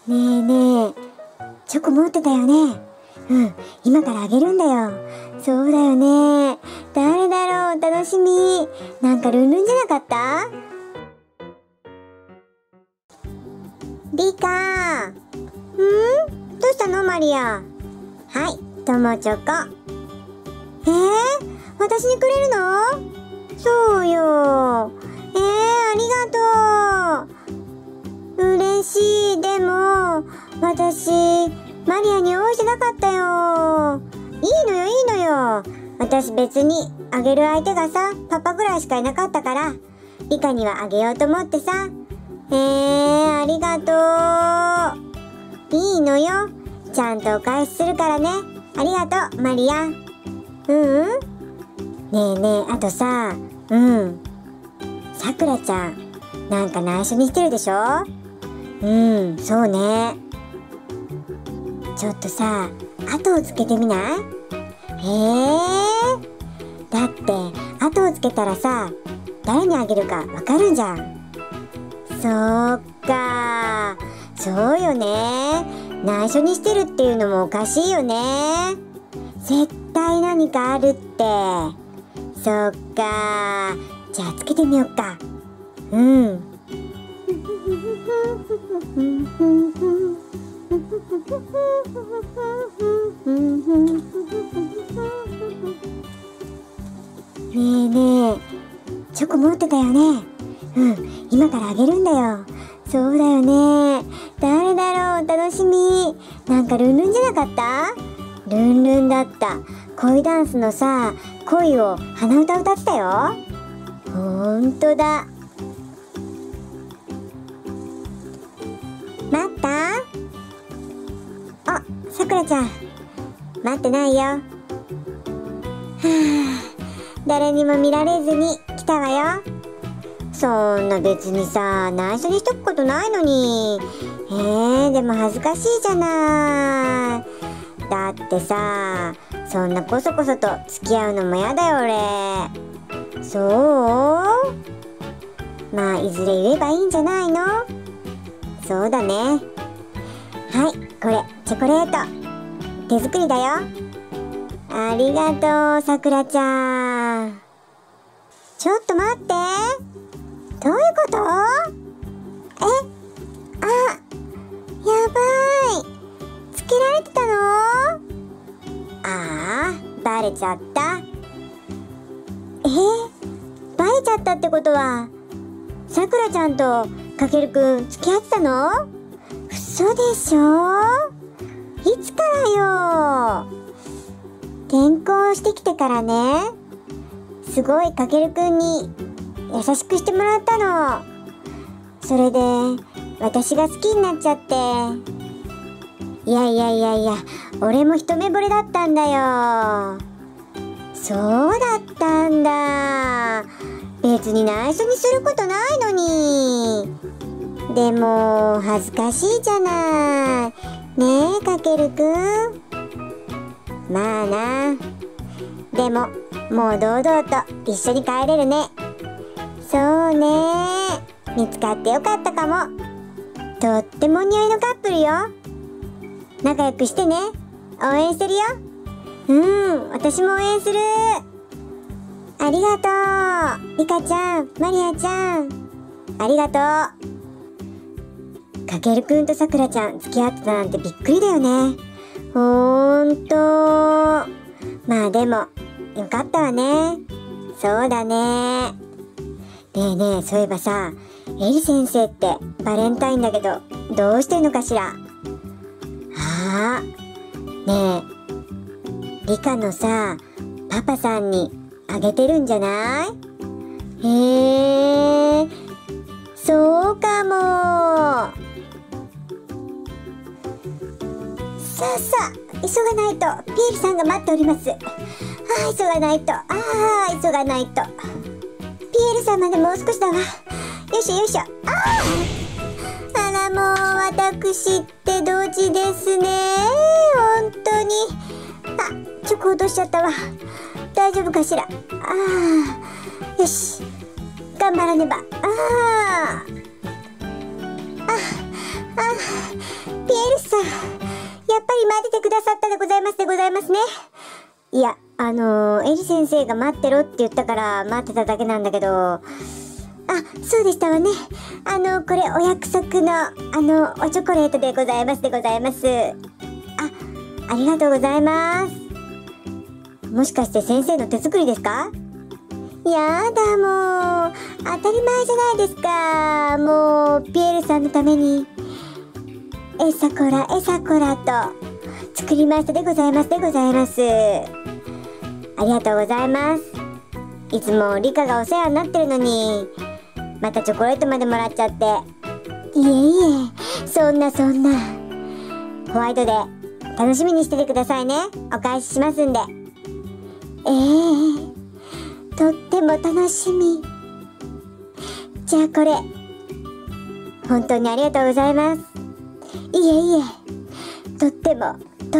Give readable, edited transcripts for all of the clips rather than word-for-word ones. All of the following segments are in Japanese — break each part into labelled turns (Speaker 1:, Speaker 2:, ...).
Speaker 1: ねえねえ、チョコ持ってたよね。うん、今からあげるんだよ。そうだよね。誰だろう、楽しみ。なんかルンルンじゃなかった？リカ。どうしたのマリア。はい、友チョコ。私にくれるの？そうよ。ありがとう。嬉しい。でも、私、マリアに用意してなかったよ。いいのよ。私別にあげる相手がさ、パパぐらいしかいなかったから、リカにはあげようと思ってさ。ありがとう。いいのよ。ちゃんとお返しするからね。ありがとう、マリア。ねえ、あとさ、さくらちゃん、なんか内緒にしてるでしょ？そうね。ちょっとさ、後をつけてみない？だって、後をつけたらさ、誰にあげるかわかるんじゃん。そうか。そうよね。内緒にしてるっていうのもおかしいよね。絶対何かあるって。そっか。じゃあつけてみよっか。ねえ、チョコ持ってたよね。今からあげるんだよ。そうだよね。誰だろう、楽しみ。なんかルンルンじゃなかった？ルンルンだった。恋ダンスのさ、恋を鼻歌歌ってたよ。ほんとだ。待った？あ、さくらちゃん。待ってないよ。誰にも見られずに来たわよ。そんな別にさ、内緒にしとくことないのに。でも恥ずかしいじゃない。だってさ、そんなこそこそと付き合うのもやだよ俺。そう？まあいずれ言えばいいんじゃないの？そうだね。はい、これチョコレート。手作りだよ。ありがとう、さくらちゃん。ちょっと待って。どういうこと？やばい。つけられてたの？バレちゃった。バレちゃったってことは、さくらちゃんとかけるくん付き合ってたの？嘘でしょ？いつからよ？転校してきてからね。すごいかけるくんに優しくしてもらったの。それで私が好きになっちゃって。いや、俺も一目惚れだったんだよ。そうだったんだ。別に内緒にすることないのに。でも恥ずかしいじゃない。ねえ、かけるくん。まあな。でももう堂々と一緒に帰れるね。そうね。見つかってよかったかも。とっても似合いのカップルよ。仲良くしてね。応援してるよ。私も応援する。ありがとう。リカちゃん、マリアちゃん。ありがとう。かけるくんとさくらちゃん付き合ってたなんてびっくりだよね。ほんと。まあでも、よかったわね。そうだね。ねえ、そういえばさ、エリ先生ってバレンタインだけど、どうしてんのかしら。ねえ、リカのさ、パパさんにあげてるんじゃない？そうかも。さあ、急がないと。ピエールさんが待っております。急がないと。急がないと。ピエールさんまでもう少しだわ。よいしょ。あら、もう私ってドジですね。本当に。チョコ落としちゃったわ。大丈夫かしら。よし、頑張らねば。 ピエールさん、やっぱり待っててくださったでございますでございますね。いや、エリ先生が待ってろって言ったから待ってただけなんだけど、あ、そうでしたわね。これお約束の、おチョコレートでございますでございます。ありがとうございます。もしかして先生の手作りですか？やだ、もう、当たり前じゃないですか。もう、ピエールさんのために、えさこらと、作りましたでございますでございます。ありがとうございます。いつもリカがお世話になってるのに、またチョコレートまでもらっちゃって。いえいえ、そんな。ホワイトで楽しみにしててくださいね。お返ししますんで。とっても楽しみ。じゃあこれ、本当にありがとうございます。いえ、とっても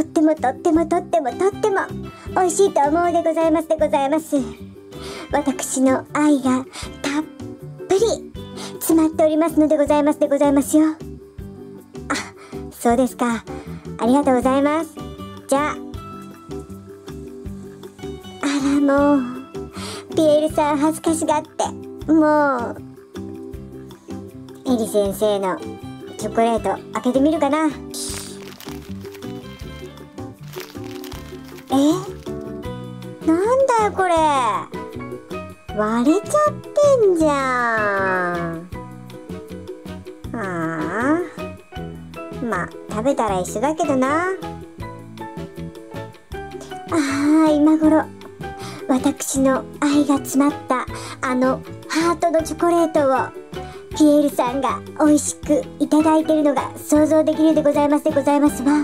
Speaker 1: 美味しいと思うでございますでございます。私の愛がたっぷり詰まっておりますのでございますでございますよ。あ、そうですか。ありがとうございます。じゃあ、あらもう、ピエールさん恥ずかしがって、もう、エリ先生のチョコレート開けてみるかな。なんだよこれ、割れちゃってんじゃん。まあ食べたら一緒だけどな。今頃私の愛が詰まったハートのチョコレートをピエールさんが美味しくいただいているのが想像できるでございますでございますわ。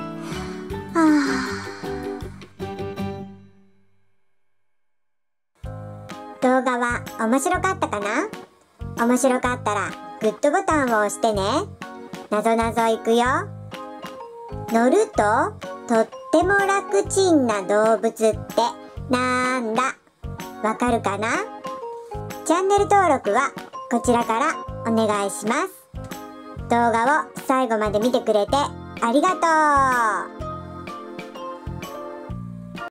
Speaker 1: 動画は面白かったかな？面白かったらグッドボタンを押してね。なぞなぞいくよ。乗るととっても楽ちんな動物ってなんだ？わかるかな？チャンネル登録はこちらからお願いします。動画を最後まで見てくれてありがとう。